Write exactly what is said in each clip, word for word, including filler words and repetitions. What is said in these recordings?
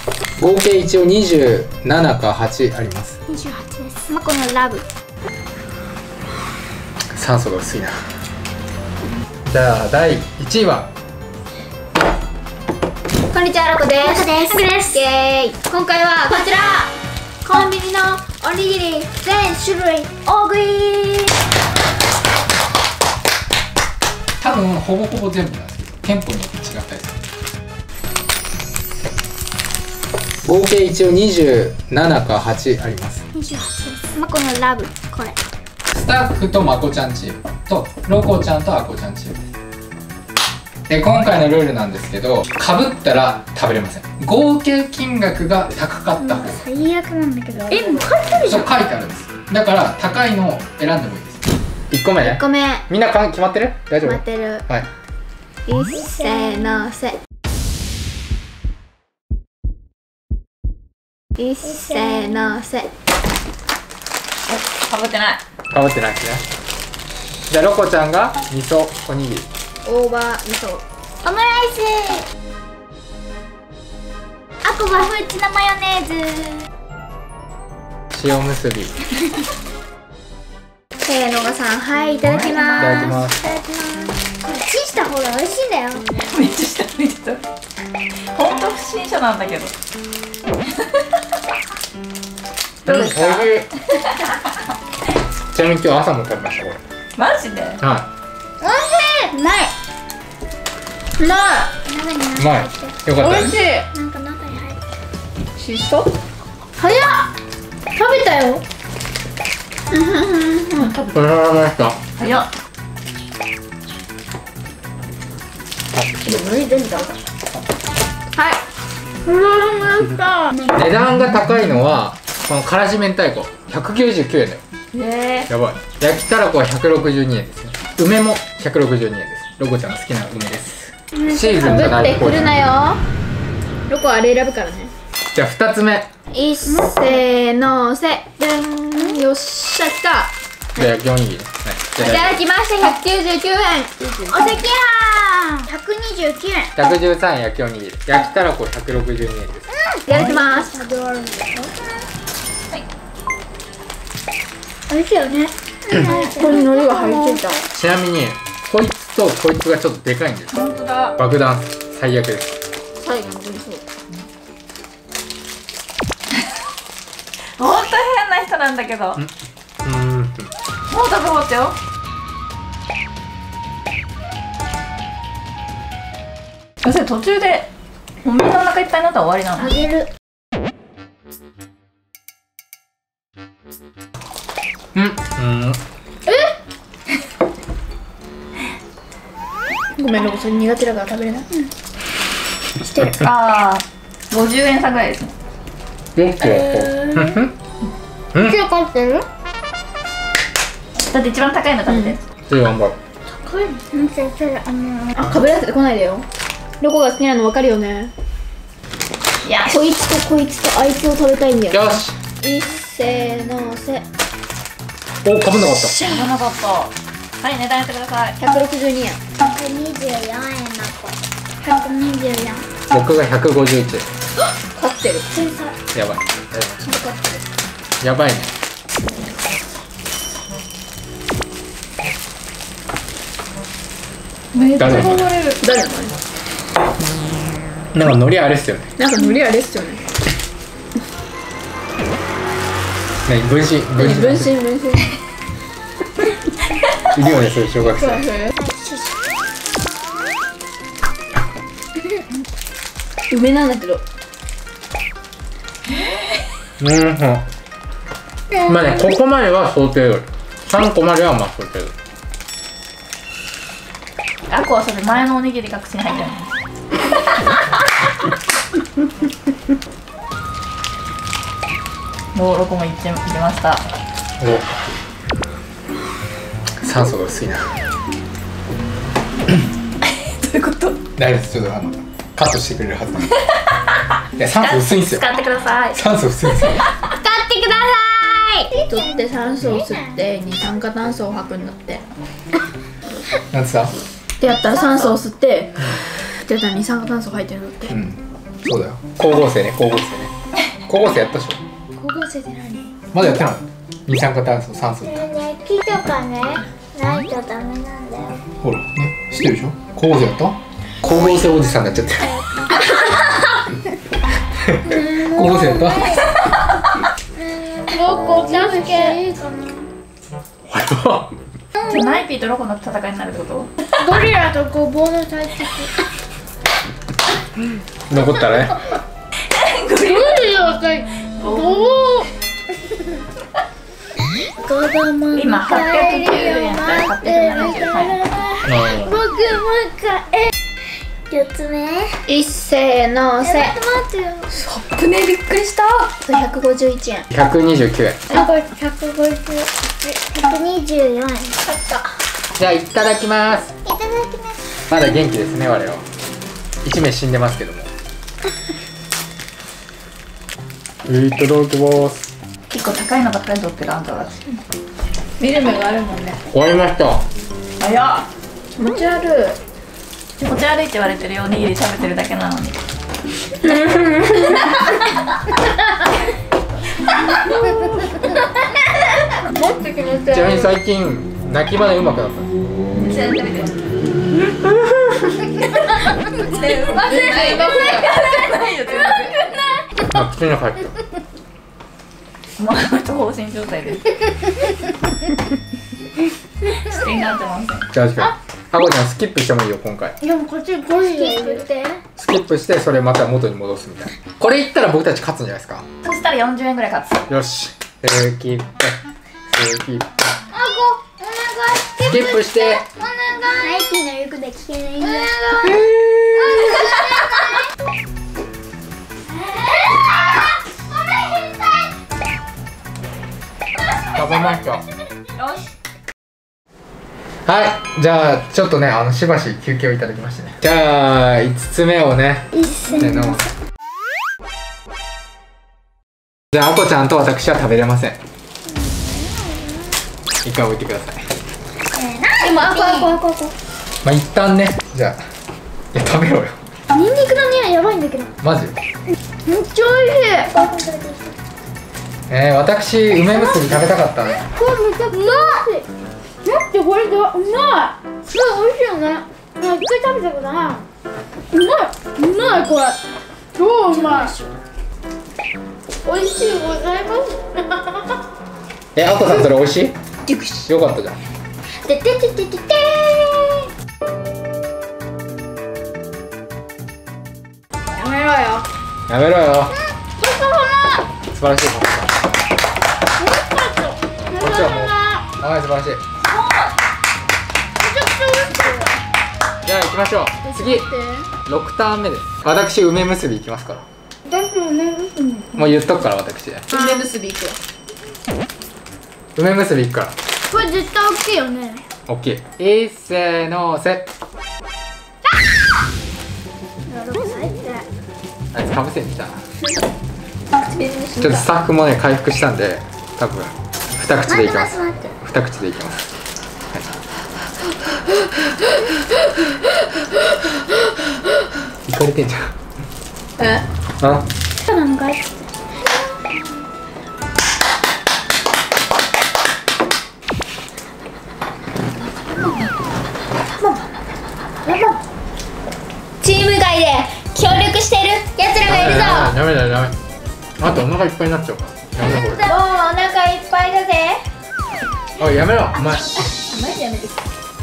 合計一応にじゅうななかはちあります。 にじゅうはちです。まこのラブ。 酸素が薄いな。じゃあだいいちいは。 こんにちは、ロコです。ロコです。イエーイ。今回はこちら。コンビニのおにぎり全種類大食い。 多分ほぼほぼ全部なんですけど、店舗によって違ったりする。合計一応にじゅうななかはちあります。 にじゅうはちです。まこのラブ。これスタッフとまこちゃんチームとロコちゃんとあこちゃんチームです。で今回のルールなんですけど、かぶったら食べれません。合計金額が高かった方が、 最悪なんだけど。え、もう書いてあるじゃん。 そう書いてあるんです。だから高いのを選んでもいいです。いっこめね。 いっこめ。 みんなか決まってる？大丈夫？ 決まってる。 はい。 いっせーのせ。いっせーのせ。 かぶってない。 かぶってないですね。じゃあロコちゃんが味噌おにぎり。 大葉味噌。オムライス。あこはフーチのマヨネーズ。 塩むすび。 せーのがさん、はい、いただきます。 いただきます。 いただきます。これチンした方が美味しいんだよ。 めっちゃ下向いてた。本当不審者なんだけど。どうですか？ おいしい。ちなみに今日朝も食べましたこれ。 マジで？ は美味しい。うまい。うまい。中にい。うまい。よかったね。 美味しい。 なんか中に入って。 しそ？ 早っ。食べたよ。 これ食べました。 早っ。はい。 値段が高いのはこのからし明太子ひゃくきゅうじゅうきゅうえんだよ。 ええ。 やばい。焼きたらこはひゃくろくじゅうにえんですね。梅もひゃくろくじゅうにえんです。ロコちゃんが好きな梅です。シーズンじゃないくるなよ。ロコあれ選ぶからね。 じゃあふたつめ。 いっせーのせ。でん。よっしゃ、きた。 じゃあ焼きおにぎり。はい。 いただきました。ひゃくきゅうじゅうきゅうえん。お赤飯。ひゃくにじゅうきゅうえん。 ひゃくじゅうさんえん焼きおにぎり。焼きたらこひゃくろくじゅうにえんです。 いただきます。 はい。 美味しいよね。 ここに海苔が入ってた。 ちなみにこいつとこいつがちょっとでかいんです。 本当だ。 爆弾最悪です。 最後に出そう。本当変な人なんだけど。 うん。 もう食べ終わったよ。そして途中でもうみんなお腹いっぱいになったら終わりなの。 あげる。 うん。うん。 ごめん、ロコそれ苦手だから食べれない。してる。 ああ、ごじゅうえん差ぐらいですね。 どうしてやった？うん。 今日買ってる？ だって一番高いの食べて。 ちょっと頑張る。 高いの？うん、それそれあのあ、かぶらせてこないでよ。ロコが好きなの分かるよね。 いや、 こいつとこいつとあいつを食べたいんだよ。 よし。 いっせーのせ。 お、かぶんなかった。 知らなかった。はい、値段やってください。 ひゃくろくじゅうにえん。ひゃくにじゅうよんえんなこ。ひゃくにじゅうよん。 僕がひゃくごじゅういちえん。 勝ってる。 やばい。 勝ってる。 やばいね。 めっちゃ誰こぼれる。 誰の？ なんか海苔あれっすよね。 なんか無理あれっすよね。 何分身分身分身分身。 いるよね、そういう小学生。 梅なんだけど。 うん、うん。まあね、ここまでは想定よりさんこまではまあ想定より。 あこはそれ前のおにぎりが口に入ってるの。もうろくもいっちゃいました。 お、酸素が薄いな。 どういうこと？ 大丈夫です。ちょっとあのカットしてくれるはずなんで。いや、酸素薄いんですよ。 使ってください。 酸素薄いんですよ。 使ってください。人って酸素を吸って二酸化炭素を吐くんだって。 なんつった？ ってやったら酸素を吸ってってやったら二酸化炭素吐いてるんだって。 うん。 そうだよ。光合成ね、光合成ね。光合成やったでしょ。 光合成って何？ まだやってない。二酸化炭素、酸素。 ねえねえ、木とかねないとダメなんだよ。 ほらね、知ってるでしょ。光合成やった？光合成おじさんになっちゃってる。光合成やった？ ロコ助け。 じゃあナイピーとロコの戦いになるってこと？ ゴリラとゴボウの対決。 残ったらね。 ゴリラとゴボウ。子供今はっぴゃくきゅうえんからはっぴゃくななじゅうさんえん。 僕も帰四つ目。いっせーのせ。待ってよ。 サップね、びっくりした。 ひゃくごじゅういちえん。 ひゃくにじゅうきゅうえん。 あ、これひゃくごじゅう、ひゃくにじゅうよんえん。買った。 じゃあいただきます。 いただきます。 まだ元気ですね、我々は。一名死んでますけども。いただきます。 結構高いのばっかり取ってるあんたたち。見る目があるもんね。 終わりました。 早っ。 気持ち悪い。 気持ち悪いって言われてるよ。おにぎり食べてるだけなのに。 もっと気持ち悪い。 ちなみに最近泣き真似うまくなったんです。 全然食べてる。うまくない。ないよ全然。 あ、口に入った。 もうあの人放心状態です。してになってません。 確かに。あこちゃんスキップしてもいいよ今回。 でもこっちゴリラいるって。 スキップしてそれまた元に戻すみたいな。これ言ったら僕たち勝つんじゃないですか。 そしたらよんじゅうえんぐらい勝つ。 よし。スキップ。スキップ。 あこ、お願い。 スキップして。 お願い。ナイキの言うこと聞けないんだ。お願い。 食べました。 よし。 はい、じゃあちょっとね、あのしばし休憩をいただきましてね。じゃあいつつめをね、せーの。じゃああこちゃんと私は食べれません。一回置いてください。 でもあこあこあこあこ。 まあ一旦ね、じゃあいや食べろよ。 ニンニクの匂いやばいんだけど。 マジ？ めっちゃ美味しい。 えー、私梅むすび食べたかったね。 これめちゃくちゃ美味しい。待って、これでうまい。すごい美味しいよね。一回食べたことない。うまい。うまいこれ。超うまい。美味しいございます。 え、あこさんそれ美味しい？ 熟し。 よかったじゃん。 ててててててー。やめろよ。 やめろよ。 うん、 素晴らしい。こっちはもう。はい、素晴らしい。じゃあ行きましょう。次ろくターン目です。私梅むすび行きますから。もう言っとくから私。 梅むすびいくよ。 梅むすび行くから。 これ絶対大きいよね。 オッケー。いっせーのせ。あいつかぶせに来たな。ちょっとスタッフもね回復したんで多分二口でいきます。二口でいきます。いかれてんじゃん。 え？ あ？ なんかチーム外で協力しているやつらがいるぞ。 ダメだダメ。あとお腹いっぱいになっちゃうから。やめろこれ。 もうお腹いっぱいだぜ。 おいやめろ。お前。 マジでやめて。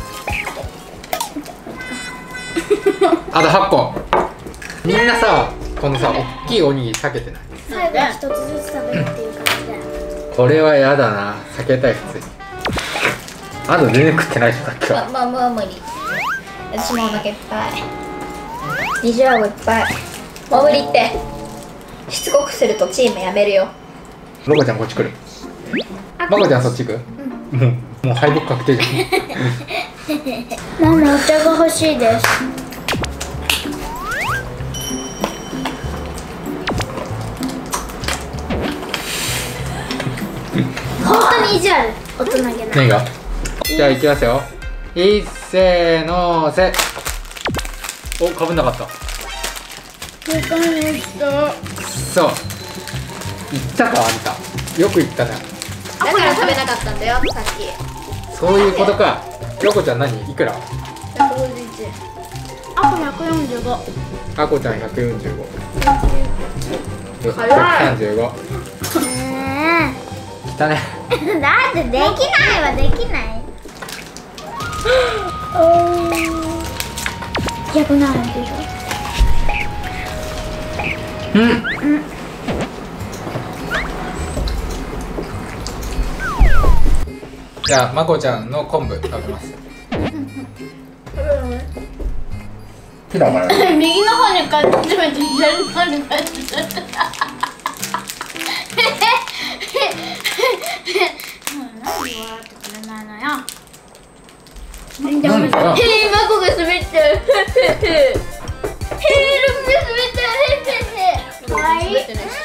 あとはっこ。みんなさ、このさ、大きいおにぎり避けてない？ 最後に一つずつ食べるっていう感じで。 これはやだな。避けたい普通に。あと全然食ってないでしょさっきは。 ま、まあ、もう無理。私もお腹いっぱい。二十顎いっぱい。もう無理って。しつこくするとチームやめるよ。 ロコちゃんこっち来る。マコちゃんそっち行く？うん、もうもう敗北確定じゃん。 ママお茶が欲しいです。本当に意地悪。大人げない。 何が？じゃあ行きますよ。いっせーのせ。お、かぶんなかった。 わかんない人。 そう言ったかあんた。よく言ったな。 だから食べなかったんだよさっき。 そういうことか。ロコちゃん何いくら？ ひゃくごじゅういち。 あとひゃくよんじゅうご。 あこちゃんひゃくよんじゅうご。ひゃくさんじゅうご。 ねきたね。 え。だってできないはできない。ひゃくななでしょ。 うん。 うん。 じゃあまこちゃんの昆布食べます。手だからね。 右の方に感じめて左の方に感じめて。なんで笑ってくれないのよ。 なんだよ。 へえ、マコが滑っちゃう。へえ、へえ、滑っちゃう。かわいい。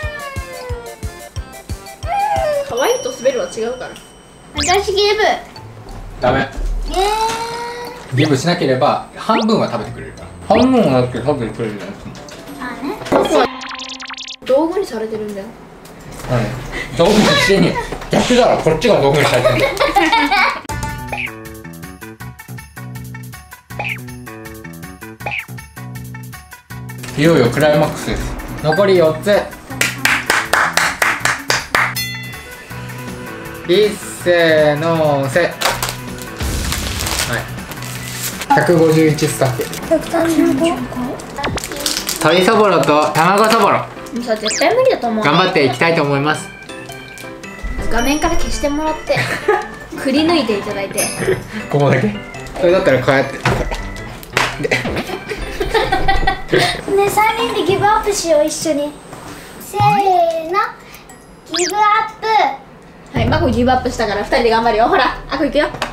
可愛いと滑るは違うから。 私ギブ。 ダメ。 えギブしなければ半分は食べてくれるから。半分はだって食べてくれるじゃないですか。 ー。あね。 道具にされてるんだよ。 うん。道具にしてに逆だろ。こっちが道具にされてるんだよ。いよいよクライマックスです。残りよっつ。いっせーのーせ。はい。ひゃくごじゅういちスタッフ。 ひゃくさんじゅうご。 鶏そぼろと卵そぼろ。 もうさ絶対無理だと思う。 頑張っていきたいと思います。 画面から消してもらってくり抜いていただいて。 ここだけ。それだったらこうやって。 ね、さんにんでギブアップしよう、一緒に。せーの、ギブアップ。 はい、マコギブアップしたからふたりで頑張るよ。ほら、あこいくよ。 猫。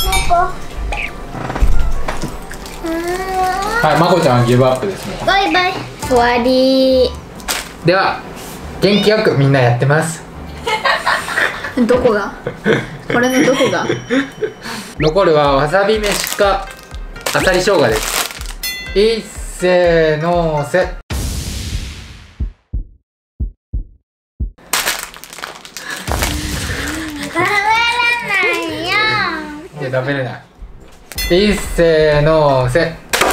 うーん。 はい、まこちゃんはギブアップですね。 バイバイ。 終わり。 では元気よくみんなやってます。 どこがこれのどこが残るはわさび飯かあさり生姜です。いっせーのーせ。 食べれないよ。 いや食べれない。いっせーのーせ。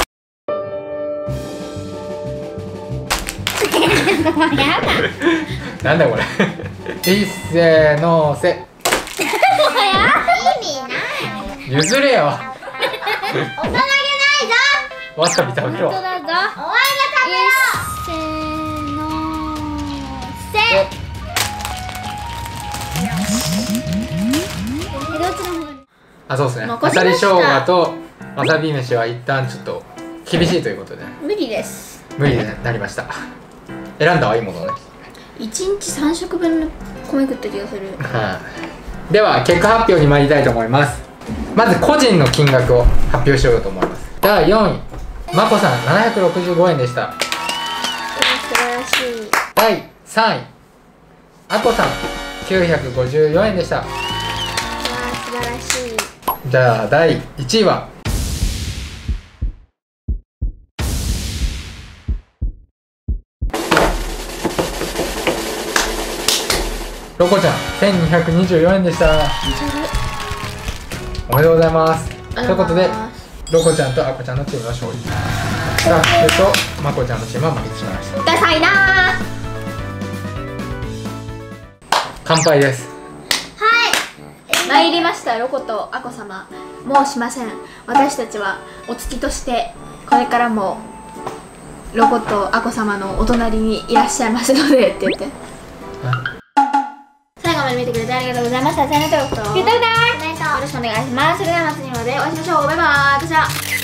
もうやだ。 なんだこれ。いっせーのーせ。 もうやだ。意味ない。 譲れよ。 大人げないぞ。 わさび食べろ。 本当だぞ。お前が食べろ。せーのせ。え、どっちの方が。 あ、そうですね。 残しましたあさり生姜とわさび飯は一旦ちょっと厳しいということで無理です。 無理になりました。選んだはいいものね。 いちにちさんしょくぶんの米食った気がする。 はい。では結果発表に参りたいと思います。まず個人の金額を発表しようと思います。だいよんい、まこさんななひゃくろくじゅうごえんでした。 素晴らしい。 だいさんい、あこさんきゅうひゃくごじゅうよえんでした。 わあ素晴らしい。 じゃあだいいちいはロコちゃんせんにひゃくにじゅうよえんでした。おめでとうございます。ということでロコちゃんとあこちゃんのチームの勝利。スタッフとまこちゃんのチームは負けてしまいました。 ダサいなー。 乾杯です。 参りましたロコとあこ様。もうしません。私たちはお付きとしてこれからもロコとあこ様のお隣にいらっしゃいますのでって言って。最後まで見てくれてありがとうございました。チャンネル登録とグッドグッド。 よろしくお願いします。それではまた次のでお会いしましょう。バイバーイ。私は